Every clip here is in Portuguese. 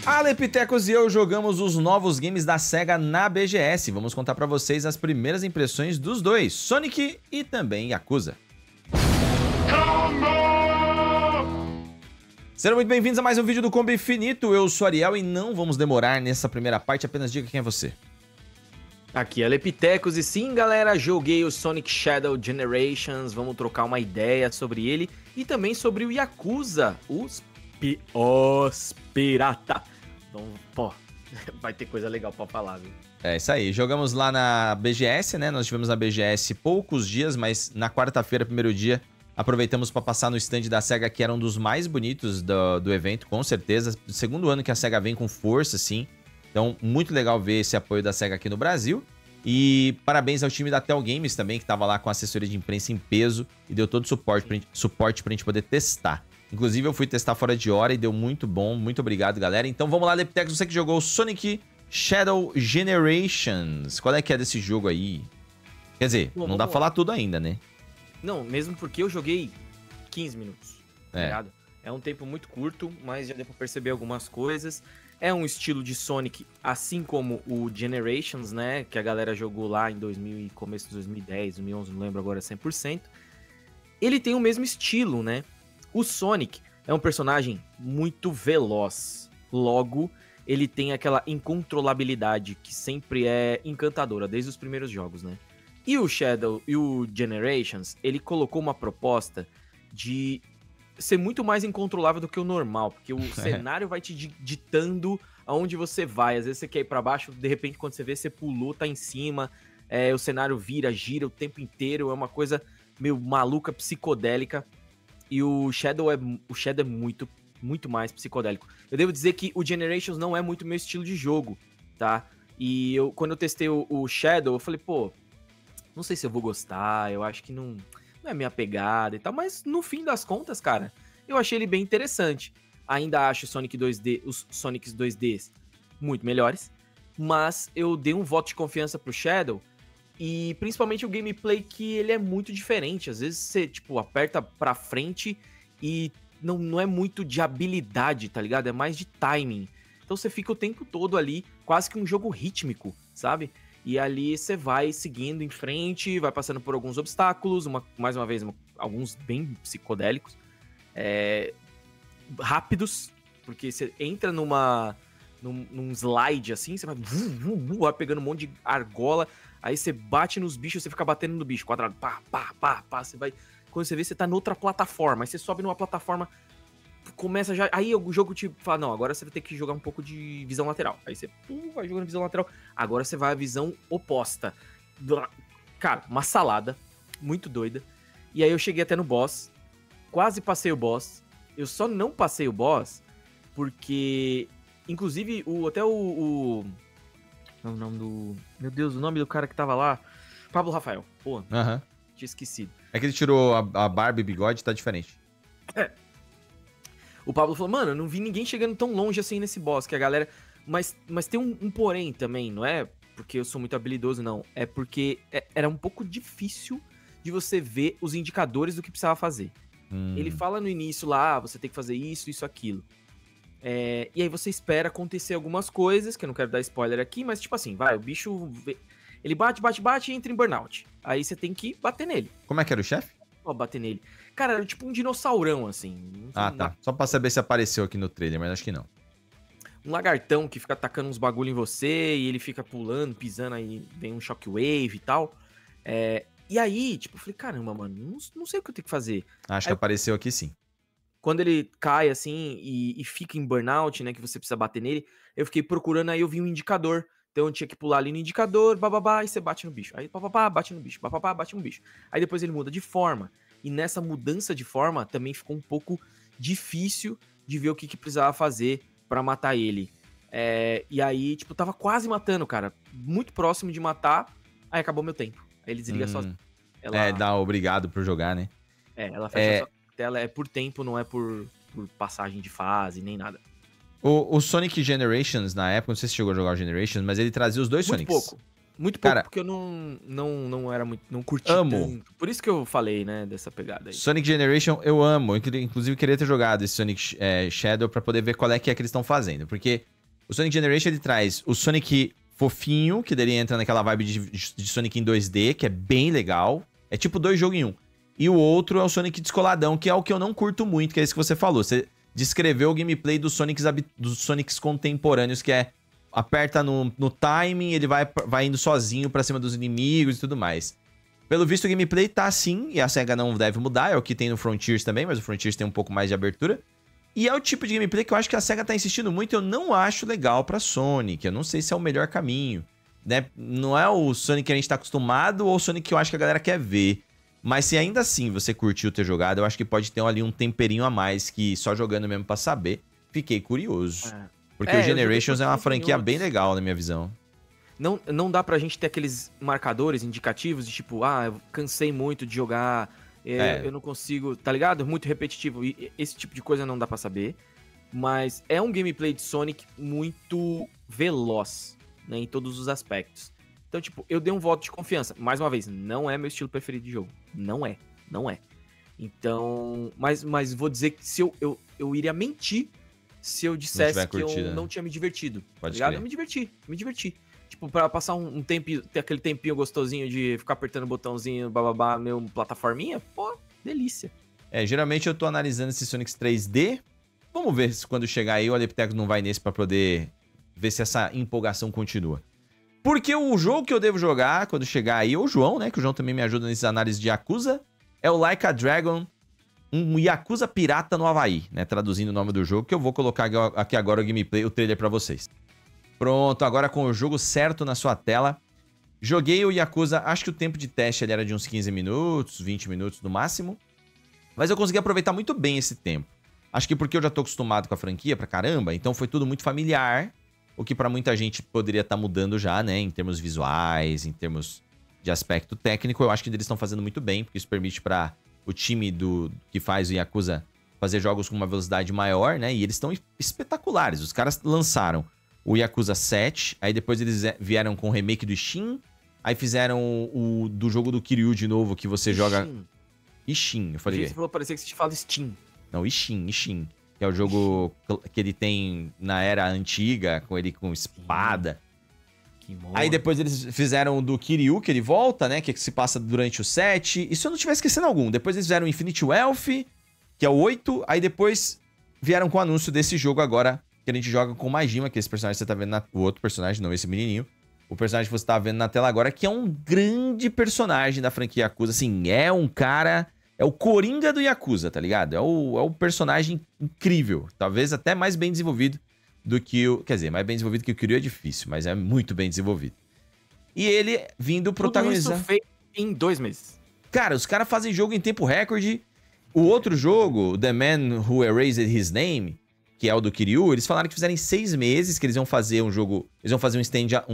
Alepitecos e eu jogamos os novos games da SEGA na BGS. Vamos contar pra vocês as primeiras impressões dos dois, Sonic e também Yakuza. Sejam muito bem-vindos a mais um vídeo do Combo Infinito. Eu sou Ariel e não vamos demorar nessa primeira parte, apenas diga quem é você. Aqui é Alepitecos e sim, galera, joguei o Sonic Shadow Generations, vamos trocar uma ideia sobre ele e também sobre o Yakuza, os pirata. Então, pô, vai ter coisa legal pra falar, viu? É isso aí, jogamos lá na BGS, né? Nós tivemos na BGS poucos dias, mas na quarta-feira, primeiro dia, aproveitamos para passar no stand da SEGA, que era um dos mais bonitos do evento, com certeza. Segundo ano que a SEGA vem com força, sim. Então, muito legal ver esse apoio da SEGA aqui no Brasil. E parabéns ao time da Tel Games também, que estava lá com a assessoria de imprensa em peso e deu todo o suporte pra gente poder testar. Inclusive, eu fui testar fora de hora e deu muito bom. Muito obrigado, galera. Então, vamos lá, Lepitex, você que jogou o Sonic Shadow Generations. Qual é que é desse jogo aí? Quer dizer, não dá pra falar tudo ainda, né? Não, mesmo porque eu joguei 15 minutos, tá ligado? É um tempo muito curto, mas já deu pra perceber algumas coisas. É um estilo de Sonic, assim como o Generations, né? Que a galera jogou lá em 2000 e começo de 2010, 2011, não lembro agora 100%. Ele tem o mesmo estilo, né? O Sonic é um personagem muito veloz. Logo, ele tem aquela incontrolabilidade que sempre é encantadora, desde os primeiros jogos, né? E o Shadow e o Generations, ele colocou uma proposta de ser muito mais incontrolável do que o normal, porque o cenário vai te ditando aonde você vai. Às vezes você quer ir pra baixo, de repente quando você vê, você pulou, tá em cima, o cenário vira, gira o tempo inteiro, é uma coisa meio maluca, psicodélica, e o Shadow é muito, muito mais psicodélico. Eu devo dizer que o Generations não é muito meu estilo de jogo, tá? E quando eu testei o Shadow, eu falei, pô, não sei se eu vou gostar, eu acho que não é minha pegada e tal, mas no fim das contas, cara, eu achei ele bem interessante. Ainda acho os Sonics 2Ds muito melhores, mas eu dei um voto de confiança pro Shadow, e principalmente o gameplay, que ele é muito diferente. Às vezes você, tipo, aperta pra frente e não é muito de habilidade, tá ligado? É mais de timing. Então você fica o tempo todo ali, quase que um jogo rítmico, sabe? E ali você vai seguindo em frente, vai passando por alguns obstáculos, mais uma vez, alguns bem psicodélicos, rápidos, porque você entra num slide assim, você vai pegando um monte de argola, aí você bate nos bichos, você fica batendo no bicho, quadrado, pá, pá, pá, pá, você vai... Quando você vê, você tá noutra plataforma, aí você sobe numa plataforma, começa já... Aí o jogo te fala, não, agora você vai ter que jogar um pouco de visão lateral. Aí você vai jogando visão lateral, agora você vai à visão oposta. Cara, uma salada, muito doida. E aí eu cheguei até no boss, quase passei o boss. Eu só não passei o boss porque, inclusive, até o nome do... Meu Deus, o nome do cara que tava lá, Pablo Rafael. Pô, tinha esquecido. É que ele tirou a barba e bigode, tá diferente. O Pablo falou, mano, eu não vi ninguém chegando tão longe assim nesse boss, que a galera... Mas tem um porém também, não é porque eu sou muito habilidoso, não. É porque era um pouco difícil de você ver os indicadores do que precisava fazer. Ele fala no início lá, você tem que fazer isso, aquilo. E aí você espera acontecer algumas coisas, que eu não quero dar spoiler aqui, mas tipo assim, o bicho... Ele bate e entra em burnout. Aí você tem que bater nele. Como é que era o chefe? Bater nele. Cara, era tipo um dinossaurão, assim. Tá. Só pra saber se apareceu aqui no trailer, mas acho que não. Um lagartão que fica atacando uns bagulho em você e ele fica pulando, pisando, aí vem um shockwave e tal. E aí, tipo, eu falei, caramba, mano, não sei o que eu tenho que fazer. Acho que apareceu aqui sim. Quando ele cai, assim, e fica em burnout, né, que você precisa bater nele, eu fiquei procurando, aí eu vi um indicador. Então eu tinha que pular ali no indicador, bababá, e você bate no bicho. Aí papapá, bate no bicho, papapá, bate no bicho. Aí depois ele muda de forma. E nessa mudança de forma também ficou um pouco difícil de ver o que precisava fazer pra matar ele. E aí, tipo, tava quase matando, cara. Muito próximo de matar, aí acabou meu tempo. Aí ele desliga sozinho. Dá obrigado por jogar, né? Ela fecha sua tela, é por tempo, não é por passagem de fase, nem nada. O Sonic Generations, na época, não sei se chegou a jogar o Generations, mas ele trazia os dois Sonics. Muito pouco, porque eu não era muito, não curti tanto. Por isso que eu falei, né, dessa pegada aí. Sonic Generation eu amo, inclusive queria ter jogado esse Sonic Shadow pra poder ver qual é que eles estão fazendo, porque O Sonic Generation, ele traz o Sonic fofinho, que daí entra naquela vibe de Sonic em 2D, que é bem legal. É tipo 2 jogos em 1. E o outro é o Sonic descoladão, que é o que eu não curto muito, que é isso que você falou. Você descreveu o gameplay dos Sonics contemporâneos, que é aperta no timing, ele vai indo sozinho pra cima dos inimigos e tudo mais. Pelo visto, o gameplay tá assim, e a SEGA não deve mudar, é o que tem no Frontiers também, mas o Frontiers tem um pouco mais de abertura. E é o tipo de gameplay que eu acho que a SEGA tá insistindo muito, eu não acho legal pra Sonic, eu não sei se é o melhor caminho, né? Não é o Sonic que a gente tá acostumado ou o Sonic que eu acho que a galera quer ver. Mas se ainda assim você curtiu ter jogado, eu acho que pode ter ali um temperinho a mais que só jogando mesmo pra saber. Fiquei curioso. Porque o Generations é uma franquia bem legal, na minha visão. Não dá pra gente ter aqueles marcadores indicativos de tipo, eu cansei muito de jogar, eu não consigo, tá ligado? Muito repetitivo. E esse tipo de coisa não dá pra saber. Mas é um gameplay de Sonic muito veloz, né, em todos os aspectos. Então, tipo, eu dei um voto de confiança. Mais uma vez, não é meu estilo preferido de jogo. Não é. Então, mas vou dizer que se eu iria mentir se eu dissesse que eu não tinha me divertido. Tá ligado? Eu me diverti. Tipo, pra passar um tempo, ter aquele tempinho gostosinho de ficar apertando o botãozinho, bababá, meu plataforminha, pô, delícia. Geralmente eu tô analisando esses Sonics 3D. Vamos ver se quando chegar aí o Alepteco não vai nesse pra poder ver se essa empolgação continua. Porque o jogo que eu devo jogar quando chegar aí, ou o João, né, que o João também me ajuda nessas análises de Yakuza, é o Like a Dragon, um Yakuza pirata no Havaí, né, traduzindo o nome do jogo, que eu vou colocar aqui agora o gameplay, o trailer pra vocês. Pronto, agora com o jogo certo na sua tela. Joguei o Yakuza, acho que o tempo de teste ele era de uns 15 minutos, 20 minutos no máximo. Mas eu consegui aproveitar muito bem esse tempo. Acho que porque eu já tô acostumado com a franquia pra caramba, então foi tudo muito familiar. O que pra muita gente poderia estar mudando já, né? Em termos visuais, em termos de aspecto técnico. Eu acho que eles estão fazendo muito bem, porque isso permite para o time que faz o Yakuza fazer jogos com uma velocidade maior, né? E eles estão espetaculares. Os caras lançaram o Yakuza 7, aí depois eles vieram com o remake do Ishin, aí fizeram o do jogo do Kiryu de novo, que você joga... Ishin, eu falei... Você falou, parecia que você fala Steam. Não, Ishin. Que é o jogo que ele tem na era antiga, com ele com espada. Aí depois eles fizeram o do Kiryu, que ele volta, né? Que se passa durante o 7. E se eu não estiver esquecendo algum. Depois eles fizeram o Infinite Wealth, que é o 8. Aí depois vieram com o anúncio desse jogo agora, que a gente joga com o Majima, que é esse personagem que você tá vendo o outro personagem, não esse menininho. O personagem que você tá vendo na tela agora, que é um grande personagem da franquia Yakuza. Assim, é um cara... É o Coringa do Yakuza, tá ligado? É o personagem incrível. Talvez até mais bem desenvolvido do que o... Quer dizer, mais bem desenvolvido que o Kiryu é difícil, mas é muito bem desenvolvido. E ele vindo protagonizar... Tudo isso feito em 2 meses. Cara, os caras fazem jogo em tempo recorde. O outro jogo, The Man Who Erased His Name, que é o do Kiryu, eles falaram que fizeram em 6 meses, que eles iam fazer um jogo... Eles iam fazer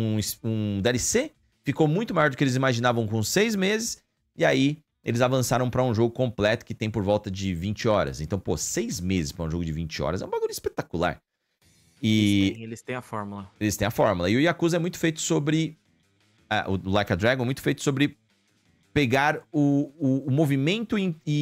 um DLC. Ficou muito maior do que eles imaginavam com 6 meses. E aí... Eles avançaram pra um jogo completo que tem por volta de 20 horas. Então, 6 meses pra um jogo de 20 horas é um bagulho espetacular. E... Eles têm a fórmula. Eles têm a fórmula. E o Yakuza é muito feito sobre... o Like a Dragon é muito feito sobre pegar o movimento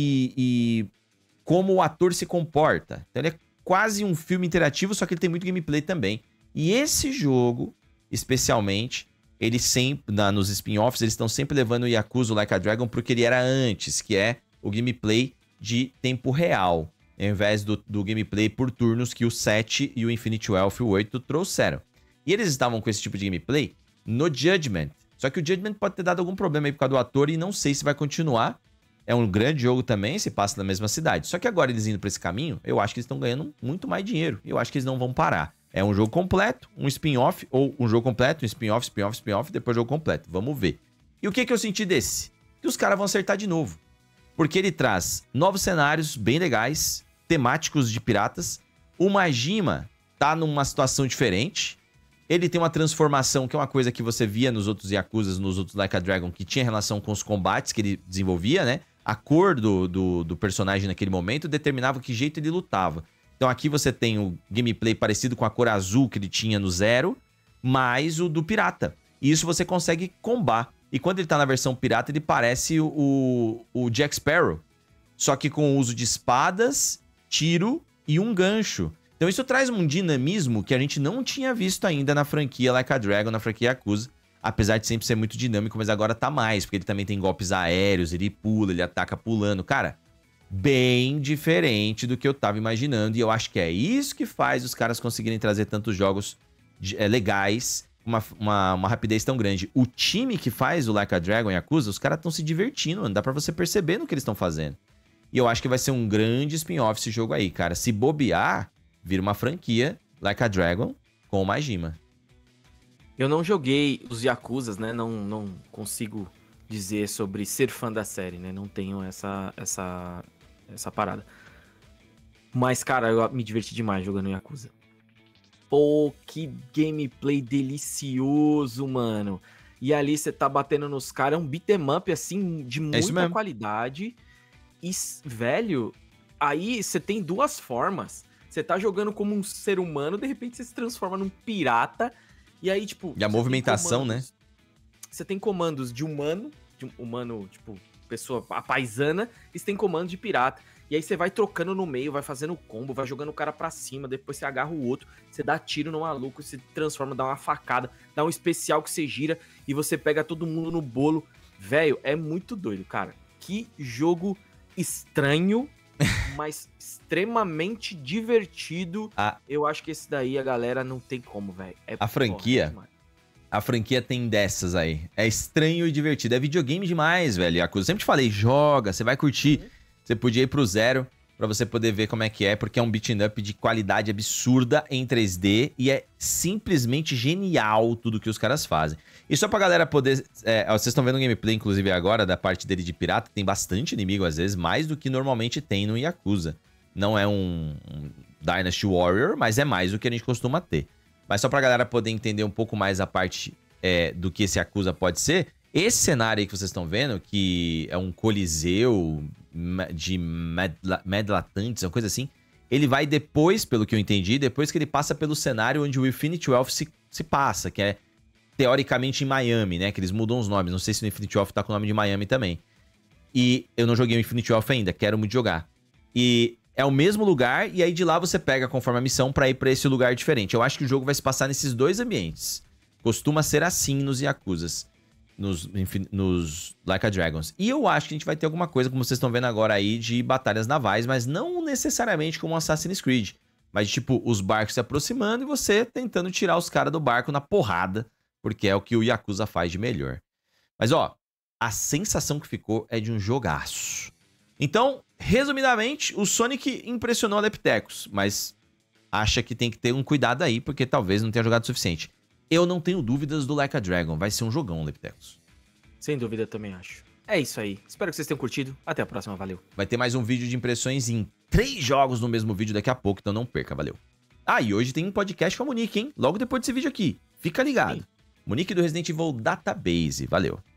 e como o ator se comporta. Então, ele é quase um filme interativo, só que ele tem muito gameplay também. E esse jogo, especialmente... Eles sempre, nos spin-offs, eles estão sempre levando o Yakuza Like a Dragon porque ele era antes, que é o gameplay de tempo real, ao invés do gameplay por turnos que o 7 e o Infinite Wealth, o 8, trouxeram. E eles estavam com esse tipo de gameplay no Judgment. Só que o Judgment pode ter dado algum problema aí por causa do ator e não sei se vai continuar. É um grande jogo também, se passa na mesma cidade. Só que agora eles indo pra esse caminho, eu acho que eles estão ganhando muito mais dinheiro. Eu acho que eles não vão parar. É um jogo completo, um spin-off, ou um jogo completo, um spin-off, depois jogo completo. Vamos ver. E o que eu senti desse? Que os caras vão acertar de novo. Porque ele traz novos cenários bem legais, temáticos de piratas. O Majima tá numa situação diferente. Ele tem uma transformação, que é uma coisa que você via nos outros Yakuzas, nos outros Like a Dragon, que tinha relação com os combates que ele desenvolvia, né? A cor do personagem naquele momento determinava que jeito ele lutava. Então aqui você tem o gameplay parecido com a cor azul que ele tinha no 0, mais o do pirata. E isso você consegue combar. E quando ele tá na versão pirata, ele parece o Jack Sparrow. Só que com o uso de espadas, tiro e um gancho. Então isso traz um dinamismo que a gente não tinha visto ainda na franquia Like a Dragon, na franquia Yakuza. Apesar de sempre ser muito dinâmico, mas agora tá mais, porque ele também tem golpes aéreos, ele pula, ele ataca pulando. Cara, bem diferente do que eu tava imaginando. E eu acho que é isso que faz os caras conseguirem trazer tantos jogos legais, uma rapidez tão grande. O time que faz o Like a Dragon e Yakuza, os caras estão se divertindo, mano. Dá pra você perceber no que eles estão fazendo. E eu acho que vai ser um grande spin-off esse jogo aí, cara. Se bobear, vira uma franquia Like a Dragon com o Majima. Eu não joguei os Yakuzas, né? Não consigo dizer sobre ser fã da série, né? Não tenho essa parada. Mas, cara, eu me diverti demais jogando Yakuza. Pô, que gameplay delicioso, mano. E ali você tá batendo nos caras, é um beat'em up, assim, de muita qualidade. E, velho, aí você tem duas formas. Você tá jogando como um ser humano, de repente você se transforma num pirata. E aí, tipo... E a movimentação, né? Você tem comandos de humano, tipo, pessoa paisana, e você tem comandos de pirata. E aí você vai trocando no meio, vai fazendo combo, vai jogando o cara pra cima, depois você agarra o outro, você dá tiro no maluco, se transforma, dá uma facada, dá um especial que você gira e você pega todo mundo no bolo. Velho, é muito doido, cara. Que jogo estranho, mas extremamente divertido. Eu acho que esse daí a galera não tem como, velho. A franquia tem dessas aí. É estranho e divertido. É videogame demais, velho. Yakuza. Eu sempre te falei, joga, você vai curtir. Você podia ir pro 0 pra você poder ver como é que é, porque é um beat'em up de qualidade absurda em 3D e é simplesmente genial tudo que os caras fazem. E só pra galera poder... vocês estão vendo um gameplay, inclusive, agora, da parte dele de pirata, tem bastante inimigo, às vezes, mais do que normalmente tem no Yakuza. Não é um Dynasty Warrior, mas é mais do que a gente costuma ter. Mas só pra galera poder entender um pouco mais a parte do que esse Yakuza pode ser, esse cenário aí que vocês estão vendo, que é um coliseu de medlatantes, uma coisa assim, ele vai depois, pelo que eu entendi, depois que ele passa pelo cenário onde o Infinity Wealth se passa, que é teoricamente em Miami, né? Que eles mudam os nomes. Não sei se o Infinity Wealth tá com o nome de Miami também. E eu não joguei o Infinity Wealth ainda, quero muito jogar. E é o mesmo lugar, e aí de lá você pega conforme a missão pra ir pra esse lugar diferente. Eu acho que o jogo vai se passar nesses dois ambientes. Costuma ser assim nos Yakuzas. Nos Like a Dragons. E eu acho que a gente vai ter alguma coisa, como vocês estão vendo agora aí, de batalhas navais, mas não necessariamente como Assassin's Creed. Mas, tipo, os barcos se aproximando e você tentando tirar os caras do barco na porrada, porque é o que o Yakuza faz de melhor. Mas, ó, a sensação que ficou é de um jogaço. Então, resumidamente, o Sonic impressionou adeptecos, mas acha que tem que ter um cuidado aí, porque talvez não tenha jogado o suficiente. Eu não tenho dúvidas do Like a Dragon. Vai ser um jogão, Leptecos. Sem dúvida, também acho. É isso aí. Espero que vocês tenham curtido. Até a próxima. Valeu. Vai ter mais um vídeo de impressões em 3 jogos no mesmo vídeo daqui a pouco, então não perca. Valeu. E hoje tem um podcast com a Monique, hein? Logo depois desse vídeo aqui. Fica ligado. Sim. Monique do Resident Evil Database. Valeu.